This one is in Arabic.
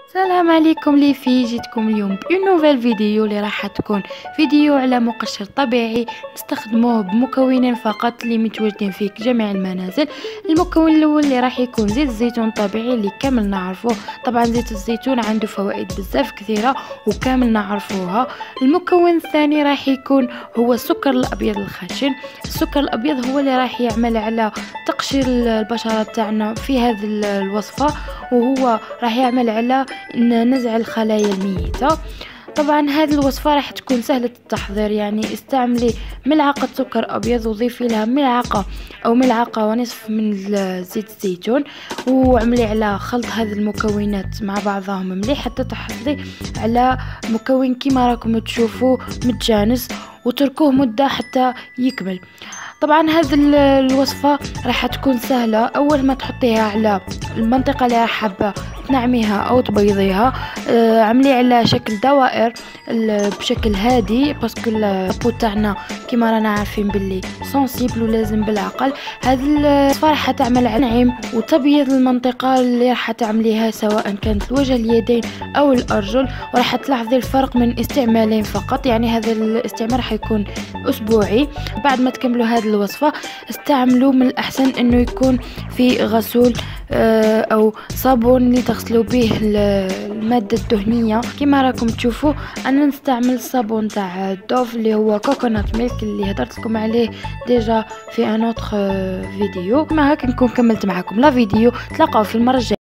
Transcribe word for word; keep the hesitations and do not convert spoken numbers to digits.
السلام عليكم لي في جيتكم اليوم بأون نوفيل فيديو اللي راح تكون فيديو على مقشر طبيعي نستخدموه بمكونين فقط اللي متواجدين في جميع المنازل. المكون الاول اللي راح يكون زيت الزيتون طبيعي اللي كامل نعرفوه. طبعا زيت الزيتون عنده فوائد بزاف كثيره وكامل نعرفوها. المكون الثاني راح يكون هو السكر الابيض الخشن. السكر الابيض هو اللي راح يعمل على تقشير البشره تاعنا في هذه الوصفه، وهو راح يعمل على نزع الخلايا الميتة. طبعا هذه الوصفة راح تكون سهلة التحضير، يعني استعملي ملعقة سكر أبيض وضيفي لها ملعقة أو ملعقة ونصف من زيت الزيتون، وعملي على خلط هذه المكونات مع بعضهم مليح حتى تحصلي على مكون كما راكم تشوفوا متجانس، وتركوه مدة حتى يكمل. طبعا هذه الوصفة راح تكون سهلة. أول ما تحطيها على المنطقة اللي راح حابة تنعميها أو تبيضيها، آه عملي على شكل دوائر بشكل هادي، باسكو البو تاعنا كيما رانا عارفين باللي سونسيبل ولازم بالعقل. هذه الوصفة راح تعمل على نعيم وتبيض المنطقة اللي راح تعمليها، سواء كانت الوجه، اليدين أو الأرجل، وراح تلاحظي الفرق من استعمالين فقط. يعني هذا الاستعمال راح يكون أسبوعي. بعد ما تكملوا هذه الوصفة استعملوا، من الأحسن أنه يكون في غسول أو صابون اللي تغسلوا به المادة الدهنية. كما راكم تشوفوا أنا نستعمل الصابون تاع دوف اللي هو كوكونات ميلك اللي هدرت لكم عليه ديجا في ان اوتر فيديو. ما هكا نكون كملت معكم لا فيديو. تلاقاو في المرة الجاية.